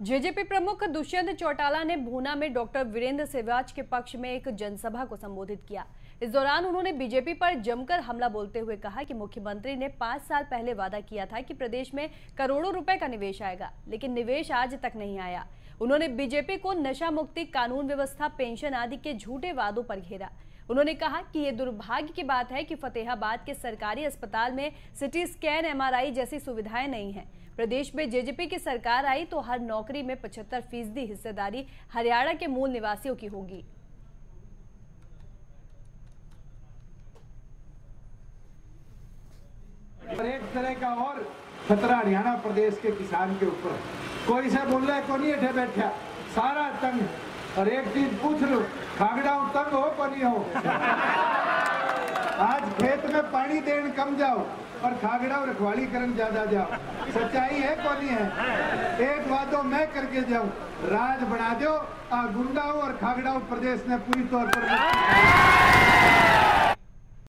JJP प्रमुख दुष्यंत चौटाला ने भूना में डॉक्टर वीरेंद्र सिवाच के पक्ष में एक जनसभा को संबोधित किया। इस दौरान उन्होंने बीजेपी पर जमकर हमला बोलते हुए कहा कि मुख्यमंत्री ने 5 साल पहले वादा किया था कि प्रदेश में करोड़ों रुपए का निवेश आएगा, लेकिन निवेश आज तक नहीं आया। उन्होंने बीजेपी को नशा मुक्ति, कानून व्यवस्था, पेंशन आदि के झूठे वादों पर घेरा। उन्होंने कहा कि ये दुर्भाग्य की बात है कि फतेहाबाद के सरकारी अस्पताल में सिटी स्कैन, एमआरआई जैसी सुविधाएं नहीं हैं। प्रदेश में जेजेपी की सरकार आई तो हर नौकरी में 75% हिस्सेदारी हरियाणा के मूल निवासियों की होगी। एक तरह का और खतरा हरियाणा प्रदेश के किसान के ऊपर, कोई से बोल रहा है को नहीं उठे बैठा, सारा तंग। और एक चीज पूछ लो, खागड़ा तंग हो को नहीं हो। आज खेत में पानी देने कम जाओ और खागड़ा और रखवाली करने ज्यादा जाओ। सच्चाई है को नहीं है? एक वादो मैं करके जाऊं, राज बना दो, गुंडा और खागड़ा प्रदेश ने पूरी तौर पर